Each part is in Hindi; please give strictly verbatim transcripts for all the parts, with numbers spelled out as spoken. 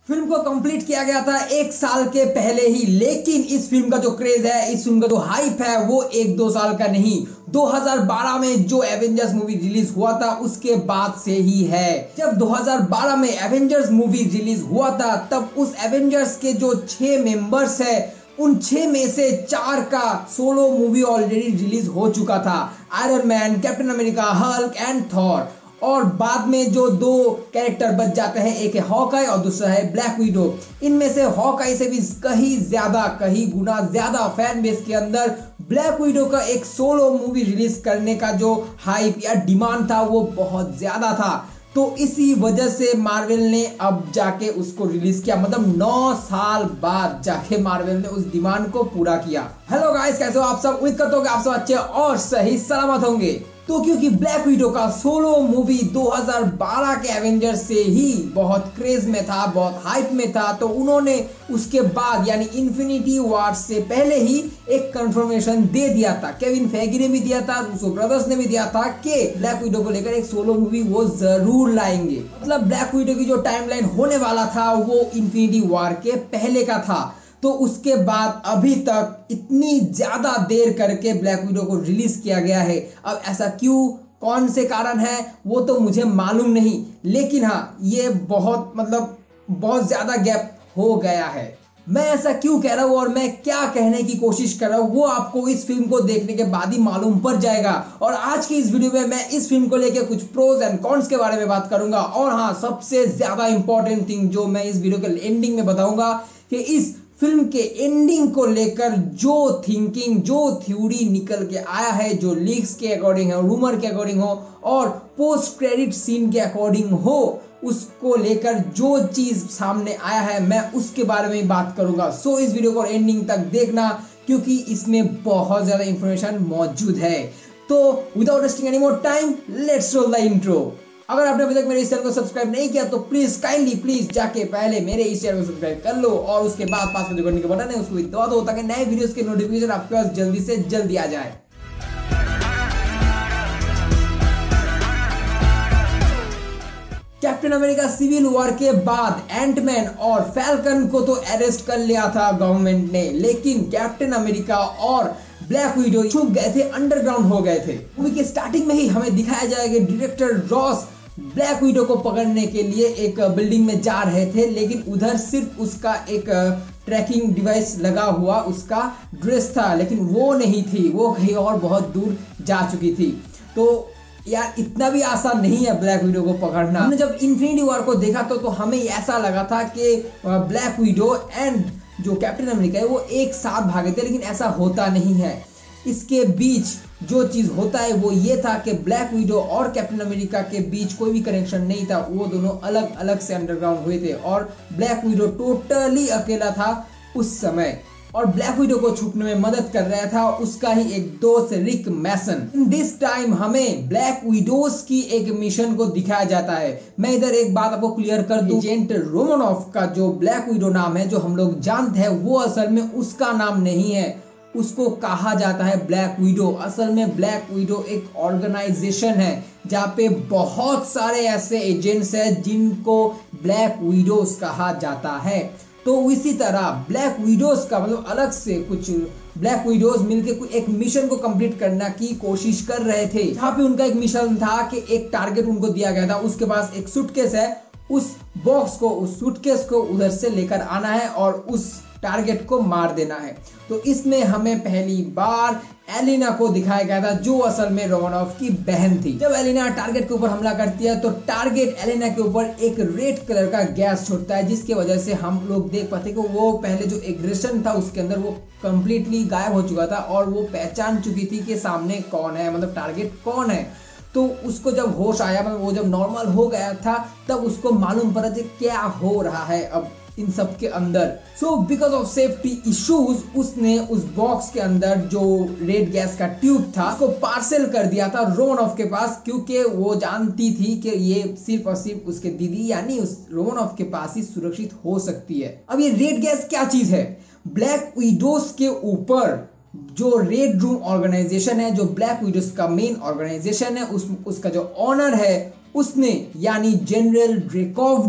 फिल्म को कंप्लीट किया गया था एक साल के पहले ही, लेकिन इस फिल्म का जो क्रेज है, इस फिल्म का जो हाइप है, वो एक दो साल का नहीं, दो हज़ार बारह में जो एवेंजर्स मूवी रिलीज हुआ था उसके बाद से ही है। जब दो हज़ार बारह में एवेंजर्स मूवी रिलीज हुआ था तब उस एवेंजर्स के जो छह मेंबर्स है उन छह में से चार का सोलो मूवी ऑलरेडी रिलीज हो चुका था, Iron Man, Captain America, Hulk and Thor. और बाद में जो दो कैरेक्टर बच जाते हैं, एक है हॉकाई और दूसरा है ब्लैक विडो। इनमें से हॉकाई से भी कहीं ज्यादा कहीं गुना ज्यादा फैन बेस के अंदर ब्लैक विडो का एक सोलो मूवी रिलीज करने का जो हाइप या डिमांड था वो बहुत ज्यादा था। तो इसी वजह से मार्वल ने अब जाके उसको रिलीज किया, मतलब नौ साल बाद जाके मार्वल ने उस डिमांड को पूरा किया। हेलो गाइस, कैसे हो आप सब? उम्मीद करता हूं कि आप सब अच्छे और सही सलामत होंगे। तो क्योंकि ब्लैक विडो का सोलो मूवी दो हज़ार बारह के एवेंजर्स से ही बहुत क्रेज में था, बहुत हाइप में था, तो उन्होंने उसके बाद यानी इन्फिनिटी वॉर से पहले ही एक कंफर्मेशन दे दिया था। केविन फेगी ने भी दिया था, रूसो ब्रदर्स ने भी दिया था कि ब्लैक विडो को लेकर एक सोलो मूवी वो जरूर लाएंगे। मतलब ब्लैक विडो की जो टाइमलाइन होने वाला था वो इन्फिनिटी वॉर के पहले का था। तो उसके बाद अभी तक इतनी ज्यादा देर करके ब्लैक विडो को रिलीज किया गया है। अब ऐसा क्यों, कौन से कारण है वो तो मुझे मालूम नहीं, लेकिन हाँ ये बहुत मतलब बहुत ज्यादा गैप हो गया है। मैं ऐसा क्यों कह रहा हूँ और मैं क्या कहने की कोशिश कर रहा हूँ वो आपको इस फिल्म को देखने के बाद ही मालूम पड़ जाएगा। और आज की इस वीडियो में मैं इस फिल्म को लेकर कुछ प्रोज एंड कॉन्स के बारे में बात करूंगा। और हाँ, सबसे ज्यादा इंपॉर्टेंट थिंग जो मैं इस वीडियो के एंडिंग में बताऊंगा कि इस फिल्म के एंडिंग को लेकर जो थिंकिंग, जो थ्योरी निकल के आया है, जो लीक्स के अकॉर्डिंग हो, रूमर के अकॉर्डिंग हो और पोस्ट क्रेडिट सीन के अकॉर्डिंग हो, उसको लेकर जो चीज सामने आया है मैं उसके बारे में बात करूंगा। सो इस वीडियो को एंडिंग तक देखना क्योंकि इसमें बहुत ज्यादा इंफॉर्मेशन मौजूद है। तो without wasting any more time, let's roll the intro. अगर आपने अभी तक मेरे इस चैनल को सब्सक्राइब नहीं किया तो प्लीज काइंडली प्लीज जाके पहले मेरे इस चैनल को सब्सक्राइब कर लो और उसके बाद पास में जो घंटे का बटन है उसको भी दबा दो ताकि नए वीडियोस के नोटिफिकेशन आपके पास जल्दी से जल्दी आ जाए। कैप्टन अमेरिका सिविल वॉर के बाद एंटमैन और फैल्कन को तो अरेस्ट कर लिया था गवर्नमेंट ने, लेकिन कैप्टन अमेरिका और ब्लैक विडो छुप गए थे, अंडरग्राउंड हो गए थे। मूवी के स्टार्टिंग में ही हमें दिखाया जाएगा कि डायरेक्टर रॉस ब्लैक विडो को पकड़ने के लिए एक बिल्डिंग में जा रहे थे, लेकिन उधर सिर्फ उसका एक ट्रैकिंग डिवाइस लगा हुआ उसका ड्रेस था, लेकिन वो नहीं थी, वो कहीं और बहुत दूर जा चुकी थी। तो यार इतना भी आसान नहीं है ब्लैक विडो को पकड़ना। हमने जब इन्फिनिटी वॉर को देखा तो, तो हमें ऐसा लगा था कि ब्लैक विडो एंड जो कैप्टन अमेरिका है वो एक साथ भागे थे, लेकिन ऐसा होता नहीं है। इसके बीच जो चीज होता है वो ये था कि ब्लैक विडो और कैप्टन अमेरिका के बीच कोई भी कनेक्शन नहीं था, वो दोनों अलग अलग से अंडरग्राउंड हुए थे और ब्लैक विडो टोटली अकेला था उस समय और ब्लैक विडो को छुपने में मदद कर रहा था उसका ही एक दोस्त Rick Mason. In this time हमें ब्लैक विडोज की एक मिशन को दिखाया जाता है। मैं इधर एक बात आपको क्लियर कर दूं, एजेंट रोमानॉफ का जो ब्लैक विडो नाम है जो हम लोग जानते हैं वो असल में उसका नाम नहीं है, उसको कहा जाता है ब्लैक विडो। असल में ब्लैक विडो एक ऑर्गेनाइजेशन है जहाँ पे बहुत सारे ऐसे एजेंट्स हैं जिनको ब्लैक विडोज कहा जाता है। तो इसी तरह ब्लैक विडोज का मतलब अलग से कुछ ब्लैक विडोज मिलकर एक मिशन को कंप्लीट करने की कोशिश कर रहे थे, जहाँ पे उनका एक मिशन था कि एक टारगेट उनको दिया गया था, उसके पास एक सूटकेस है, उस बॉक्स को, उस सूटकेस को उधर से लेकर आना है और उस टारगेट को मार देना है। तो इसमें हमें पहली बार एलिना को दिखाया गया था जो असल में रोमानॉफ की बहन थी। जब एलिना टारगेट के ऊपर हमला करती है तो टारगेट एलिना के ऊपर एक रेड कलर का गैस छोड़ता है, जिसकी वजह से हम लोग देख पाते कि वो पहले जो एग्रेशन था उसके अंदर वो कंप्लीटली गायब हो चुका था और वो पहचान चुकी थी कि सामने कौन है, मतलब टारगेट कौन है। तो उसको जब होश आया, मतलब वो जब नॉर्मल हो गया था तब उसको मालूम पड़ा कि क्या हो रहा है अब इन सब के अंदर। So because of safety issues उसने उस बॉक्स के अंदर जो रेड गैस का ट्यूब था उसको पार्सल कर दिया था रोमानॉफ के पास, क्योंकि वो जानती थी कि ये सिर्फ और सिर्फ उसके दीदी यानी उस रोमानॉफ के पास ही सुरक्षित हो सकती है। अब ये रेड गैस क्या चीज है? ब्लैक विडोज के ऊपर जो रेड रूम ऑर्गेनाइजेशन है, जो ब्लैक विडोज का मेन ऑर्गेनाइजेशन है, उस उसका जो ऑनर है उसने यानी जनरल ड्रेकॉव ने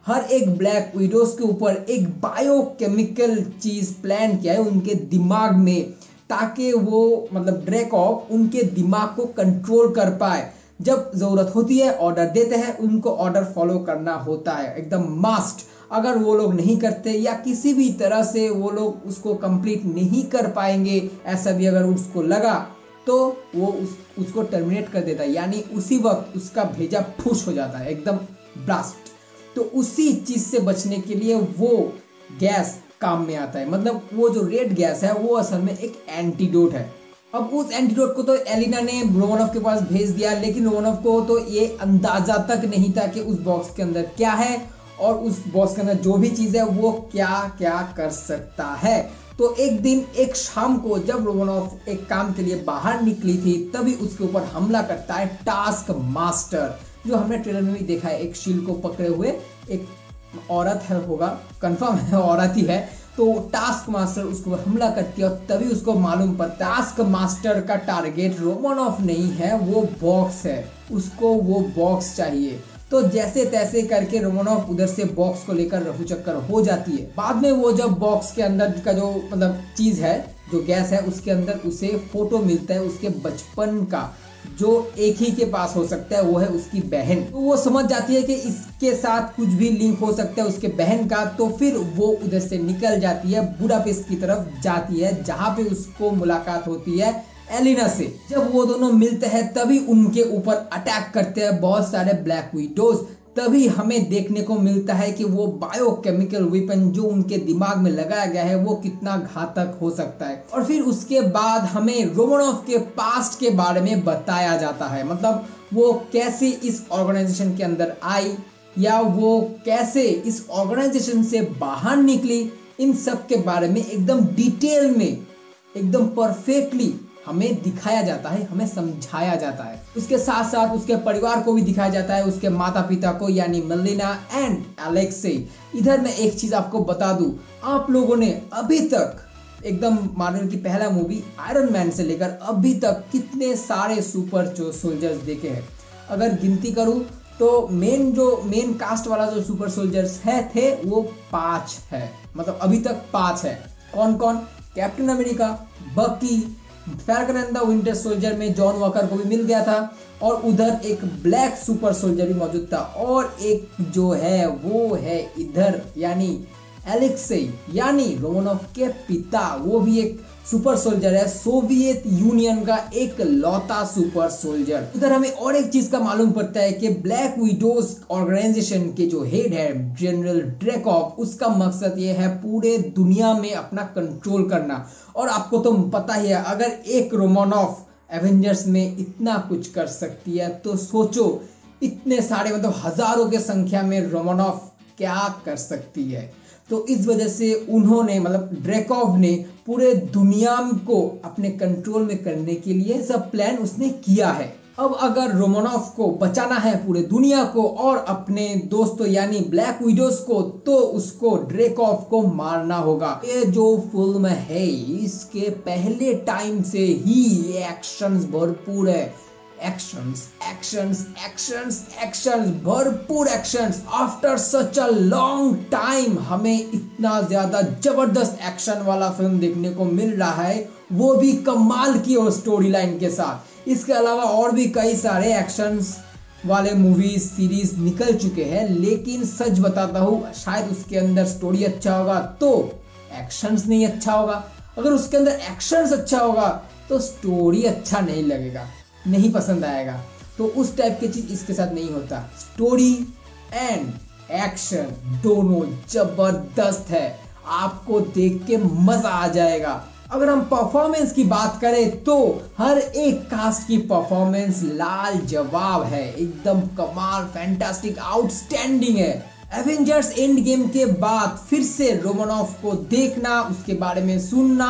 हर एक ब्लैक विडोज के ऊपर एक बायोकेमिकल चीज प्लान किया है उनके दिमाग में, ताकि वो मतलब ड्रेकॉव उनके दिमाग को कंट्रोल कर पाए। जब जरूरत होती है ऑर्डर देते हैं, उनको ऑर्डर फॉलो करना होता है एकदम मस्ट। अगर वो लोग नहीं करते या किसी भी तरह से वो लोग उसको कंप्लीट नहीं कर पाएंगे, ऐसा भी अगर उसको लगा तो वो उस, उसको टर्मिनेट कर देता है, यानी उसी वक्त उसका भेजा फुश हो जाता है, एकदम ब्लास्ट। तो उसी चीज से बचने के लिए वो गैस काम में आता है। मतलब वो जो रेड गैस है वो असल में एक एंटीडोट है। अब उस एंटीडोट को तो एलिना ने रोमानोव के पास भेज दिया, लेकिन रोमानोव को तो ये अंदाजा तक नहीं था कि उस बॉक्स के अंदर क्या है और उस बॉक्स के अंदर जो भी चीज है वो क्या क्या कर सकता है। तो एक दिन एक शाम को जब रोमानोव एक काम के लिए बाहर निकली थी, तभी उसके ऊपर हमला करता है टास्क मास्टर, जो हमने ट्रेलर में भी देखा है, एक शील्ड को पकड़े हुए एक औरत है, होगा कंफर्म है औरत ही है। तो टास्क मास्टर उसको हमला करती है और तभी उसको मालूम पड़ता है टास्क मास्टर का टारगेट रोमानोव नहीं है, वो बॉक्स है, उसको वो बॉक्स चाहिए। तो जैसे तैसे करके रोमानोव उधर से बॉक्स को लेकर रफू चक्कर हो जाती है। बाद में वो जब बॉक्स के अंदर का जो मतलब चीज है, जो गैस है, उसके अंदर उसे फोटो मिलता है उसके बचपन का, जो एक ही के पास हो सकता है, वो है उसकी बहन। तो वो समझ जाती है कि इसके साथ कुछ भी लिंक हो सकता है उसके बहन का। तो फिर वो उधर से निकल जाती है, बुडापेस्ट की तरफ जाती है, जहां पे उसको मुलाकात होती है एलिना से। जब वो दोनों मिलते हैं तभी उनके ऊपर अटैक करते हैं बहुत सारे ब्लैक विडोज। तभी हमें देखने को मिलता है कि वो बायोकेमिकल वेपन जो उनके दिमाग में लगाया गया है वो कितना घातक हो सकता है। और फिर उसके बाद हमें रोमानोव के पास्ट के बारे में बताया जाता है, मतलब वो कैसे इस ऑर्गेनाइजेशन के अंदर आई या वो कैसे इस ऑर्गेनाइजेशन से बाहर निकली, इन सब के बारे में एकदम डिटेल में, एकदम परफेक्टली हमें दिखाया जाता है, हमें समझाया जाता है। उसके साथ साथ उसके परिवार को भी दिखाया जाता है, उसके माता पिता को, यानी मेलिना एंड एलेक्सी। इधर मैं एक चीज आपको बता दूं, आप लोगों ने अभी तक एकदम मार्वल की पहला मूवी आयरन मैन से लेकर अभी तक कितने सारे सुपर सोल्जर्स देखे हैं? अगर गिनती करूं तो मेन जो मेन कास्ट वाला जो सुपर सोल्जर्स है थे वो पांच है, मतलब अभी तक पांच है। कौन कौन? Captain America, Bucky, Falcon and the Winter Soldier में जॉन वॉकर को भी मिल गया था, और उधर एक ब्लैक सुपर सोल्जर भी मौजूद था, और एक जो है वो है इधर यानी एलेक्सी, यानी रोमानोव के पिता, वो भी एक सुपर सोल्जर है, सोवियत यूनियन का एक लौता सुपर सोल्जर। उधर हमें और एक चीज का मालूम पड़ता है कि ब्लैक विडोज ऑर्गेनाइजेशन के जो हेड है जनरल ड्रेकॉव, उसका मकसद ये है पूरे दुनिया में अपना कंट्रोल करना। और आपको तो पता ही है, अगर एक रोमानोव एवेंजर्स में इतना कुछ कर सकती है तो सोचो इतने सारे मतलब हजारों के संख्या में रोमानोव क्या कर सकती है। तो इस वजह से उन्होंने मतलब ड्रेकॉव ने पूरे दुनिया को अपने कंट्रोल में करने के लिए सब प्लान उसने किया है। अब अगर रोमानोव को बचाना है पूरे दुनिया को और अपने दोस्तों यानी ब्लैक विडोज को, तो उसको ड्रेकॉव को मारना होगा। ये जो फिल्म है इसके पहले टाइम से ही एक्शंस भरपूर है, एक्शंस एक्शंस एक्शंस एक्शंस भरपूर actions. After such a long time हमें इतना ज्यादा जबरदस्त एक्शन वाला फिल्म देखने को मिल रहा है, वो भी कमाल की और स्टोरी लाइन के साथ। इसके अलावा और भी कई सारे एक्शंस वाले मूवीज सीरीज निकल चुके हैं, लेकिन सच बताता हूँ शायद उसके अंदर स्टोरी अच्छा होगा तो एक्शंस नहीं अच्छा होगा, अगर उसके अंदर एक्शंस अच्छा होगा तो स्टोरी अच्छा नहीं लगेगा, नहीं पसंद आएगा। तो उस टाइप की चीज इसके साथ नहीं होता। स्टोरी एंड एक्शन दोनों जबरदस्त है, आपको देख के मजा आ जाएगा। अगर हम परफॉर्मेंस की बात करें तो हर एक कास्ट की परफॉर्मेंस लाल जवाब है, एकदम कमाल, फैंटास्टिक, आउटस्टैंडिंग है। एवेंजर्स एंड गेम के बाद फिर से रोमानोव को देखना, उसके बारे में सुनना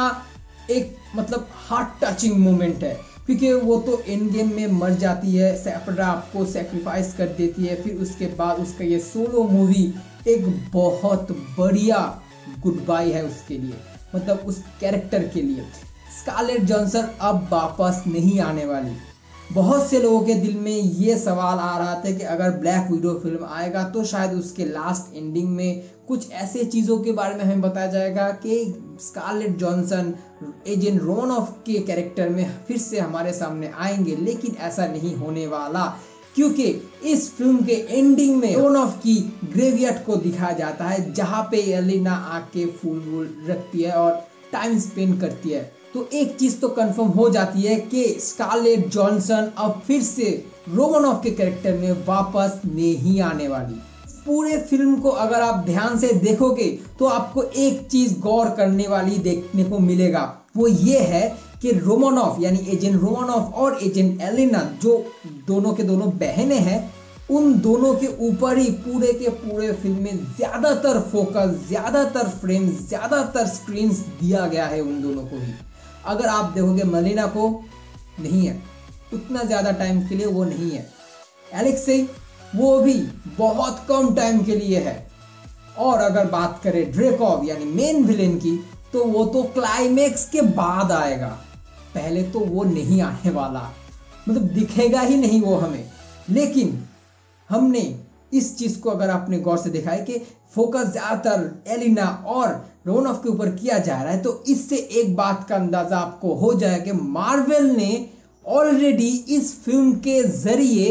एक मतलब हार्ट टचिंग मोमेंट है, क्योंकि वो तो एंड गेम में मर जाती है, सेपरा को सेक्रीफाइस कर देती है, फिर उसके बाद उसका ये सोलो मूवी एक बहुत बढ़िया गुड बाय है उसके लिए, मतलब उस कैरेक्टर के लिए। स्कारलेट जॉनसन अब वापस नहीं आने वाली, बहुत से लोगों के दिल में ये सवाल आ रहा था कि अगर ब्लैक विडो फिल्म आएगा तो शायद उसके लास्ट एंडिंग में कुछ ऐसे चीज़ों के बारे में हमें बताया जाएगा कि स्कारलेट जॉनसन एजेंट रोमानॉफ के कैरेक्टर में फिर से हमारे सामने आएंगे, लेकिन ऐसा नहीं होने वाला, क्योंकि इस फिल्म के एंडिंग में रोमानॉफ की ग्रेवयार्ड को दिखाया जाता है जहाँ पे एलिना आके फूल वूल रखती है और टाइम स्पेंड करती है। तो एक चीज तो कंफर्म हो जाती है कि स्कारलेट जॉनसन अब फिर से रोमानॉफ के कैरेक्टर में वापस नहीं आने वाली। पूरे फिल्म को अगर आप ध्यान से देखोगे तो आपको एक चीज गौर करने वाली देखने को मिलेगा, वो ये है कि रोमानॉफ यानी एजेंट रोमानॉफ और एजेंट एलिना जो दोनों के दोनों बहनें हैं, उन दोनों के ऊपर ही पूरे के पूरे फिल्म में ज्यादातर फोकस, ज्यादातर फ्रेम, ज्यादातर स्क्रीन्स दिया गया है उन दोनों को ही। अगर आप देखोगे मलिना को नहीं है, उतना ज्यादा टाइम के लिए वो नहीं है। एलेक्सी वो भी बहुत कम टाइम के लिए है। और अगर बात करें ड्रेकॉव यानी मेन विलेन की, तो वो तो क्लाइमेक्स के बाद आएगा, पहले तो वो नहीं आने वाला, मतलब दिखेगा ही नहीं वो हमें। लेकिन हमने इस चीज को अगर आपने गौर से देखा है कि फोकस ज्यादातर एलिना और रोमानॉफ के ऊपर किया जा रहा है, तो इससे एक बात का अंदाजा आपको हो जाए कि मार्वल ने ऑलरेडी इस फिल्म के जरिए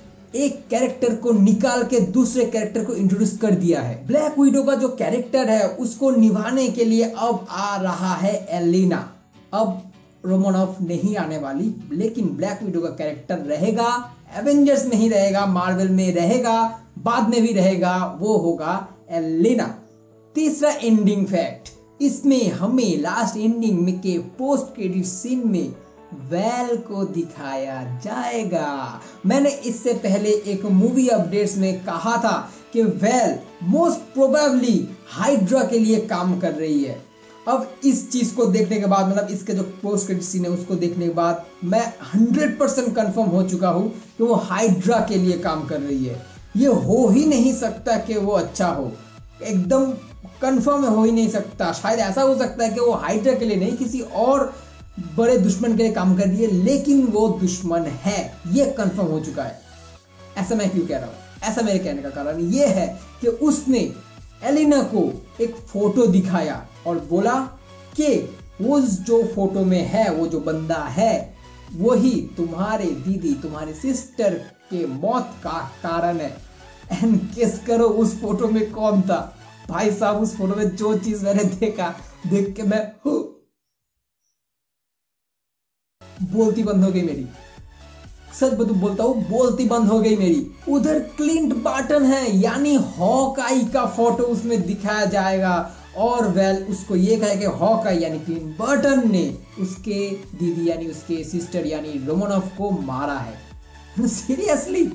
एक कैरेक्टर को निकाल के दूसरे कैरेक्टर को इंट्रोड्यूस कर दिया है। ब्लैक विडो का जो कैरेक्टर है उसको निभाने के लिए अब आ रहा है एलिना। अब रोमानॉफ नहीं आने वाली, लेकिन ब्लैक विडो का कैरेक्टर रहेगा, एवेंजर्स में ही रहेगा, मार्वल में रहेगा, बाद में भी रहेगा, वो होगा एलिना। तीसरा एंडिंग फैक्ट, इसमें हमें लास्ट एंडिंग में के पोस्ट क्रेडिट सीन में वेल को दिखाया जाएगा। मैंने इससे पहले एक मूवी अपडेट्स में कहा था कि वेल मोस्ट प्रोबेबली हाइड्रा के लिए काम कर रही है। अब इस चीज को देखने के बाद, मतलब इसके जो पोस्ट क्रेडिट सीन है उसको देखने के बाद मैं हंड्रेड परसेंट कंफर्म हो चुका हूं कि वो हाइड्रा के लिए काम कर रही है। ये हो ही नहीं सकता कि वो अच्छा हो, एकदम कंफर्म हो ही नहीं सकता। शायद ऐसा हो सकता है कि वो हाइड्रा के लिए नहीं, किसी और बड़े दुश्मन के लिए काम कर रही है, लेकिन वो दुश्मन है, ये कंफर्म हो चुका है। ऐसा मैं क्यों कह रहा हूं? ऐसा मेरे कहने का कारण ये है कि उसने एलिना को एक फोटो दिखाया और बोला कि वो जो फोटो में है, वो जो बंदा है, वही तुम्हारे दीदी, तुम्हारे सिस्टर के मौत का कारण है। एंड गेस करो उस फोटो में कौन था? भाई साहब, उस फोटो में जो चीज मैंने देखा, देख के मैं बोलती बंद हो गई मेरी। सच बतू बोलता हूं, बोलती बंद हो गई मेरी। उधर क्लिंट बार्टन है, यानी हॉकआई का फोटो उसमें दिखाया जाएगा और वेल उसको ये कहे कि हॉकआई यानी क्लिंट बार्टन ने उसके दीदी यानी उसके सिस्टर यानी रोमानॉफ को मारा है। सीरियसली,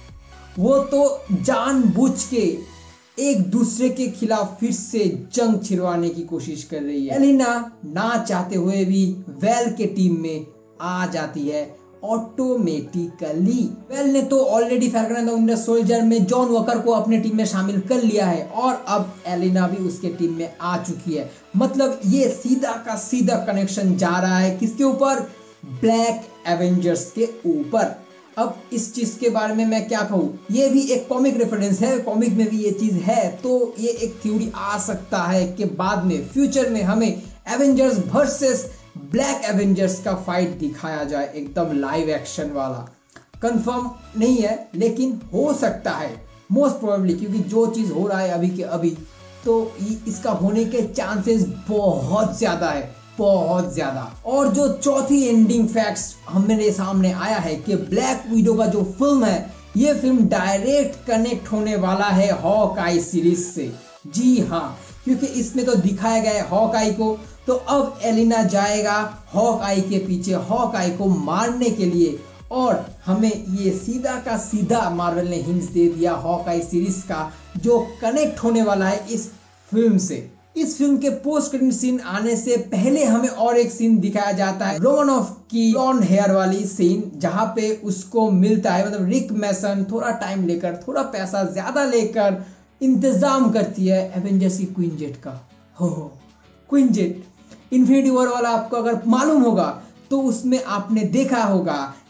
वो तो जानबूझ के एक दूसरे के खिलाफ फिर से जंग छिड़वाने की कोशिश कर रही है। एलिना ना चाहते हुए भी वेल के टीम में आ जाती है ऑटोमेटिकली। वेल ने तो already Falcon and the Winter Soldier में जॉन वॉकर को अपने टीम में शामिल कर लिया है और अब एलिना भी उसके टीम में आ चुकी है। मतलब ये सीधा का सीधा कनेक्शन जा रहा है किसके ऊपर? ब्लैक एवेंजर्स के ऊपर। अब इस चीज के बारे में मैं क्या कहूँ, ये भी एक कॉमिक रेफरेंस है, कॉमिक में भी ये चीज है, तो ये एक थ्योरी आ सकता है कि बाद में फ्यूचर में हमें एवेंजर्स वर्सेस ब्लैक एवेंजर्स का फाइट दिखाया जाए, एकदम लाइव एक्शन वाला। कंफर्म नहीं है, लेकिन हो सकता है मोस्ट प्रोबेबली, क्योंकि जो चीज हो रहा है अभी के अभी, तो इसका होने के चांसेस बहुत ज्यादा है, बहुत ज्यादा। और जो चौथी एंडिंग फैक्ट्स हमारे सामने आया है कि ब्लैक विडो का जो फिल्म है, ये फिल्म डायरेक्ट कनेक्ट होने वाला है हॉकआई सीरीज से। जी हाँ, क्योंकि इसमें तो दिखाया गया है हॉकआई को, तो अब एलिना जाएगा हॉकआई के पीछे हॉकआई को मारने के लिए, और हमें ये सीधा का सीधा मार्वल ने हिंट्स दे दिया हॉकआई सीरीज का, जो कनेक्ट होने वाला है इस फिल्म से। इस फिल्म के पोस्ट क्रेडिट सीन आने से पहले हमें और एक सीन दिखाया जाता है, रोमानॉफ की ब्लॉन्ड हेयर वाली सीन, जहां पे उसको मिलता है, मतलब रिक मैसन थोड़ा टाइम लेकर, थोड़ा पैसा ज्यादा लेकर इंतजाम करती है एवेंजर्स की क्वीन जेट का। हो हो क्वीन जेट इन्फिनिटी वॉर वाला आपको अगर मालूम होगा तो उसमें आपने देखा होगा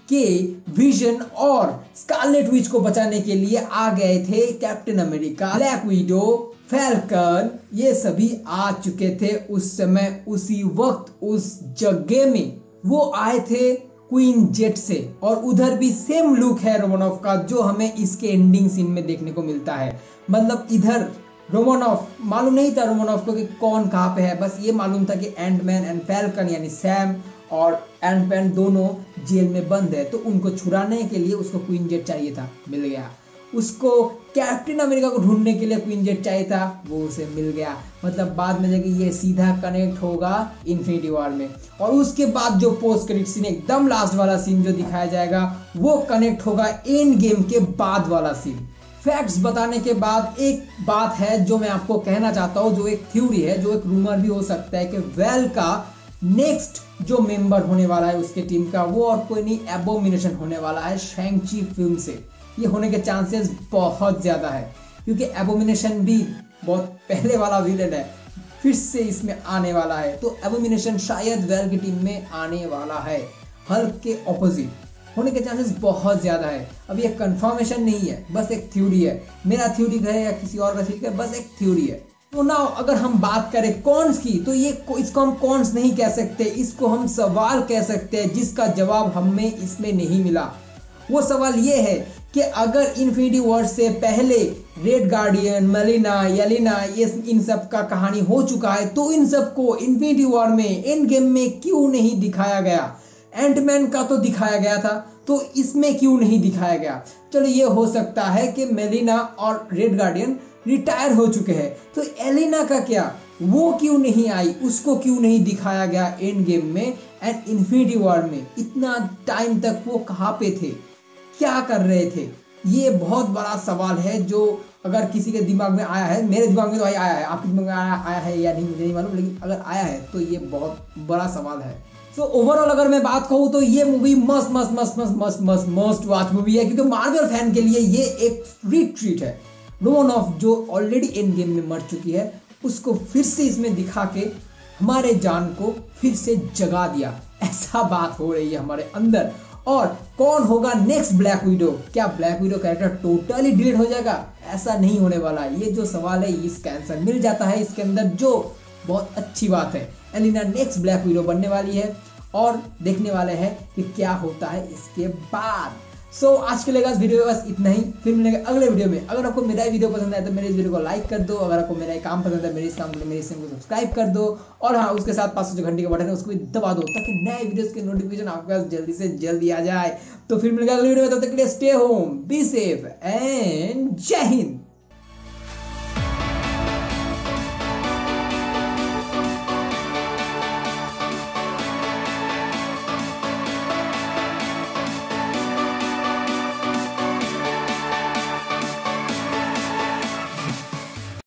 के विजन और स्कारलेट विच को बचाने के लिए आ गए थे Captain America, Black Widow, Falcon, ये सभी आ चुके थे उस समय, उसी वक्त, उस जगह में वो आए थे क्वीन जेट से। और उधर भी सेम लुक है रोमानॉफ का जो हमें इसके एंडिंग सीन में देखने को मिलता है। मतलब इधर रोमानॉफ, मालूम नहीं था रोमानॉफ को कि कौन कहाँ पे है, बस ये मालूम था कि एंटमैन एंड फैल्कन यानी सैम और एंटमैन दोनों जेल में बंद है, तो उनको छुड़ाने के लिए उसको क्वीन जेट चाहिए था, मिल गया। उसको कैप्टन अमेरिका को ढूंढने के लिए क्वीन जेट चाहिए था, वो उसे मिल गया। मतलब बाद में जाके ये सीधा कनेक्ट होगा इन्फिनिटी वॉर में। और उसके बाद जो पोस्ट क्रेडिट सीन, एकदम लास्ट वाला सीन जो दिखाया जाएगा, वो कनेक्ट होगा एंड गेम के बाद वाला सीन। फैक्ट्स बताने के बाद एक बात है जो मैं आपको कहना चाहता हूँ, जो एक थ्योरी है, जो एक रूमर भी हो सकता है कि वेल का नेक्स्ट जो मेंबर होने वाला है उसके टीम का, वो और कोई नहीं, एबोमिनेशन होने वाला है शैंग-ची फिल्म से। ये होने के चांसेस बहुत ज्यादा है क्योंकि एबोमिनेशन भी बहुत पहले वाला विलेन है, फिर से इसमें आने वाला है, तो एबोमिनेशन शायद वेल की टीम में आने वाला है। हल्क के ऑपोजिट होने के चांसेस बहुत ज्यादा है। अब ये कंफर्मेशन नहीं है, बस एक थ्योरी है, मेरा थ्योरी है या किसी और का थ्योरी है, बस एक थ्योरी है। तो ना अगर हम बात करें कॉन्स की, तो ये इसको हम कॉन्स नहीं कह सकते, इसको हम सवाल कह सकते हैं जिसका जवाब हमें इसमें नहीं मिला। वो सवाल ये है कि अगर इन्फिनिटी वॉर से पहले रेड गार्डियन, मेलिना, येलेना, ये इन सब का कहानी हो चुका है, तो इन सबको इन्फिनिटी वॉर में, एंड गेम में क्यों नहीं दिखाया गया? एंटमैन का तो दिखाया गया था, तो इसमें क्यों नहीं दिखाया गया? चलो ये हो सकता है कि मेलिना और रेड गार्डियन रिटायर हो चुके हैं, तो एलिना का क्या, वो क्यों नहीं आई, उसको क्यों नहीं दिखाया गया एंड गेम में एंड इन्फिनिटी वॉर में? इतना टाइम तक वो कहाँ पे थे, क्या कर रहे थे? ये बहुत बड़ा सवाल है जो अगर किसी के दिमाग में आया है, मेरे दिमाग में तो आया है, आपके दिमाग में आया, आया है या नहीं मुझे नहीं मालूम, लेकिन अगर आया है तो ये बहुत बड़ा सवाल है। सो so, ओवरऑल अगर मैं बात कहूँ तो ये मूवी मस्त मस्त मस्त मस्त मस्त मस्त मस्ट वॉच मूवी है, क्योंकि मार्वल फैन के लिए ये एक फ्री ट्रीट है। रोमानॉफ जो ऑलरेडी एंड गेम में मर चुकी है, उसको फिर से इसमें दिखा के हमारे जान को फिर से जगा दिया, ऐसा बात हो रही है हमारे अंदर। और कौन होगा नेक्स्ट ब्लैक विडो? क्या Black Widow character totally delete हो जाएगा? ऐसा नहीं होने वाला है। ये जो सवाल है इसका आंसर मिल जाता है इसके अंदर, जो बहुत अच्छी बात है। एलिना नेक्स्ट ब्लैक विडो बनने वाली है और देखने वाले हैं कि क्या होता है इसके बाद। सो so, आज के लिए इस वीडियो में बस इतना ही, फिर मिलेंगे अगले वीडियो में। अगर आपको मेरा वीडियो पसंद आए तो मेरे इस वीडियो को लाइक कर दो, अगर आपको मेरा काम पसंद है मेरे इस काम के लिए मेरे इस चैनल को सब्सक्राइब कर दो, और हाँ उसके साथ पास जो घंटी का बटन है उसको भी दबा दो ताकि नए वीडियोस के नोटिफिकेशन आपके पास जल्दी से जल्दी आ जाए। तो फिर मिलेगा अगले वीडियो में, तब तक के लिए stay home, be safe and जय हिंद।